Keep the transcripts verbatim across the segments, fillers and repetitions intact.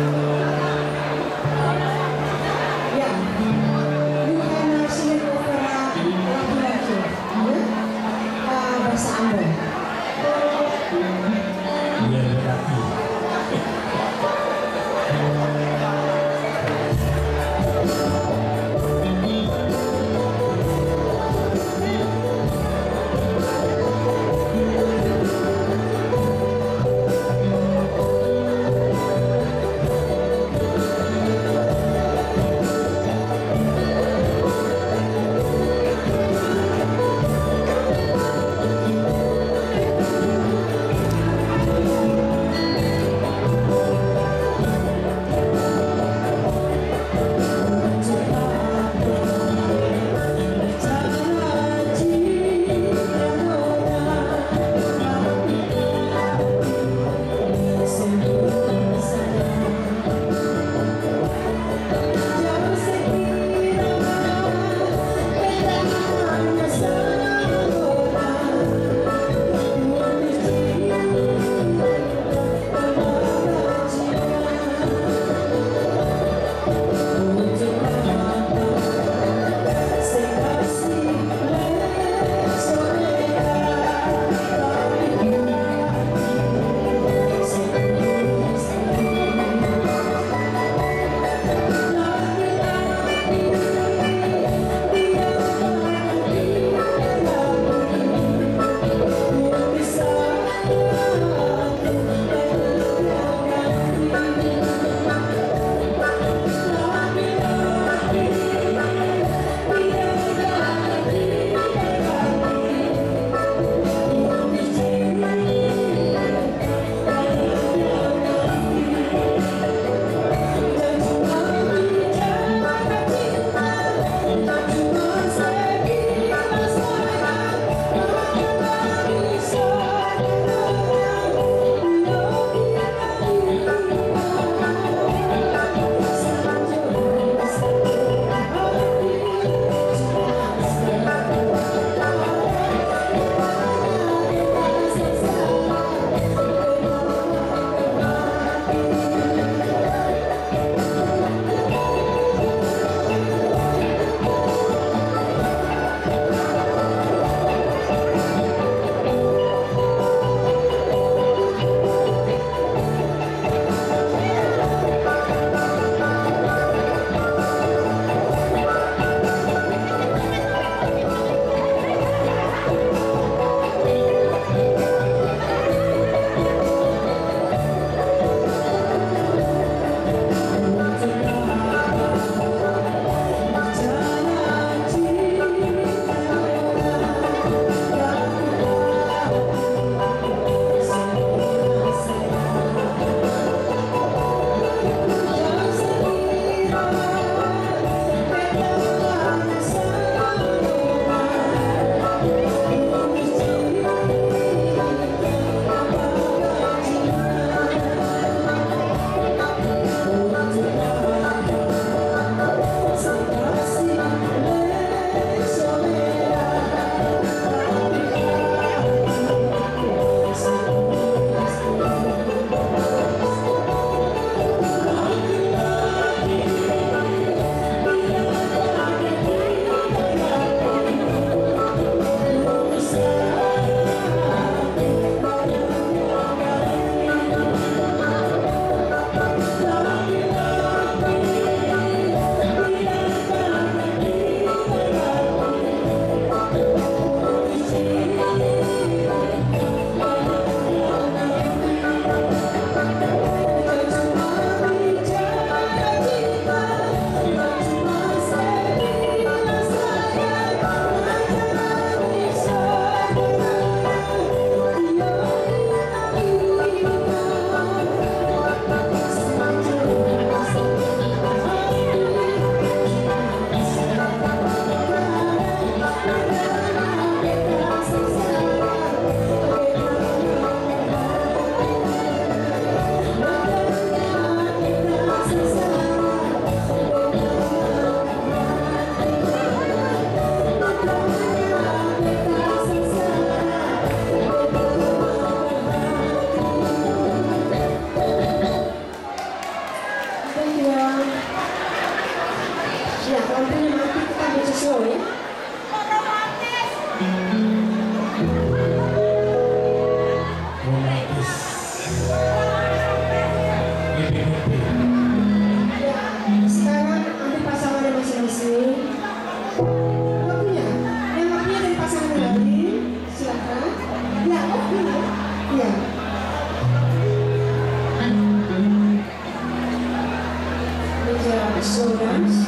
Yeah, you can uh, sing it over uh, laki-laki. Yeah? Uh, bahasa Ambon. Iya, laki. thank you. Ya, lampunya mati, kita bisa slow ya. Romantis. Happy-happy. Ya, sekarang ambil pasangannya masing-masing. Waktunya, yang waktunya dari pasangan lain, silakan. Ya, oh ini ya. Ya. Meja slow dance.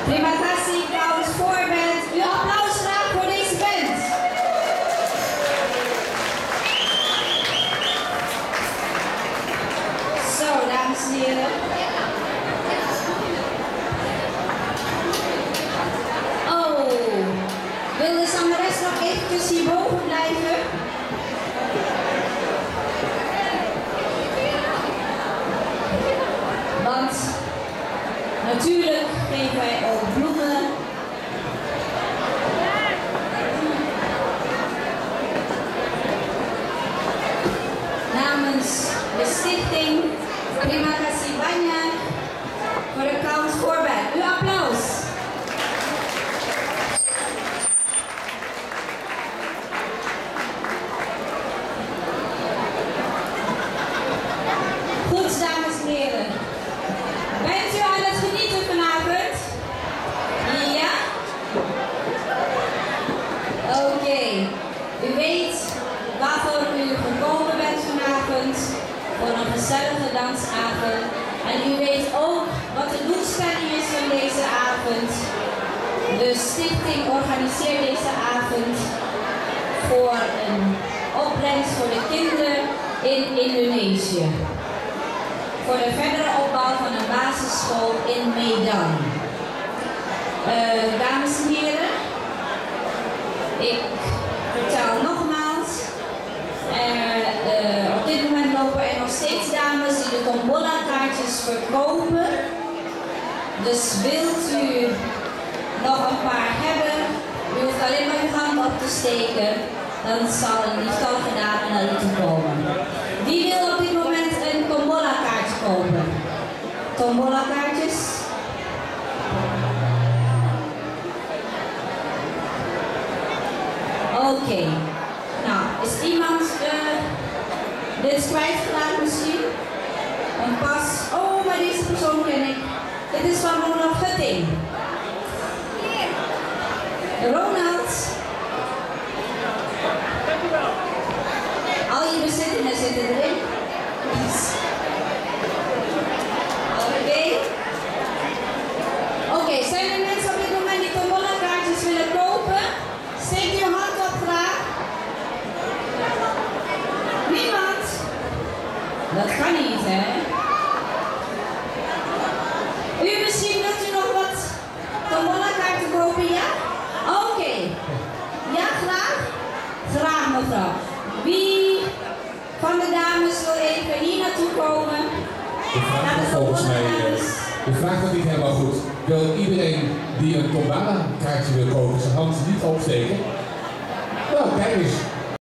Terima kasih Counts four Band. Uw applaus graag voor deze band. Zo, dames en heren. Oh, wil de zangeres nog eventjes hierboven blijven? Want natuurlijk geven wij ook bloemen. Namens de stichting Terima kasih banyak voor de Counts four Band. Uw applaus. Goed, dames en heren. Bent u aan het genieten vanavond? Ja? Oké. Okay. U weet waarvoor u gekomen bent vanavond. Voor een gezellige dansavond. En u weet ook wat de doelstelling is van deze avond. De stichting organiseert deze avond voor een opbrengst voor de kinderen in Indonesië. Voor de verdere opbouw van een basisschool in Medan. Uh, dames en heren, ik vertel nogmaals, er, uh, op dit moment lopen er nog steeds dames die de tombola kaartjes verkopen. Dus wilt u nog een paar hebben, u hoeft alleen maar uw hand op te steken, dan zal een lieftallige dame naar u toe komen. Wie wil op dit moment een tombola kaartje kopen? Tombola kaartjes? Oké. Okay. Nou, is iemand uh, dit kwijtgeraakt misschien? Een pas. Oh, maar deze persoon ken ik. Dit is van Ronald Gutting. Ronald. Al je bezittingen zitten erin. Oké. Okay. Oké, okay, zijn er mensen op dit moment die tombola kaartjes willen kopen? Steek je hand op graag. Niemand? Dat kan niet, hè? U misschien wilt u nog wat tombola kaarten kopen, ja? Oké. Okay. Ja, graag? Graag, mevrouw. Wie van de dames wil even hier naartoe komen? De vraag is volgens mij, de vraag wordt niet helemaal goed. Wil iedereen die een tombola kaartje wil kopen zijn hand niet opsteken? Nou, kijk eens.